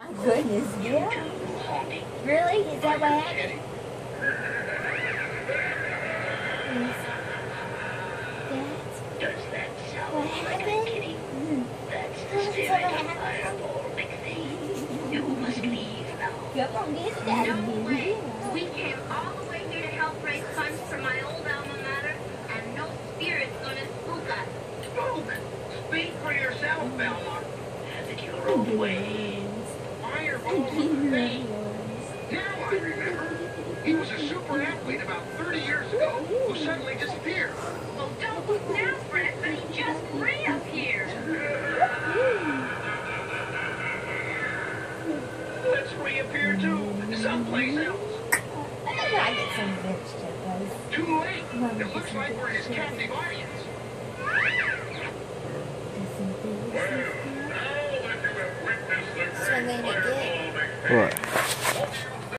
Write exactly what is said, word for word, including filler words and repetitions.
Oh, goodness, yeah. Really? Is that what happened? Does that sound What like happened? a kitty? Mm. That's the Is spirit that of what happened? Fireball, McPhee. You must leave now. Come on, get it out of No here. way. We came all the way here to help raise funds for my old alma mater, and no spirit's gonna spook us. Spook! Speak for yourself, Belmont. Have it your own way. Fireball McPhee. Now I remember. He was a super athlete about thirty years ago who suddenly disappeared. Well, don't look now, Fred, but he just reappeared. Let's reappear too, someplace else. I think I get some vegetables. Too late. It looks like we're his captive audience. So then it get. What?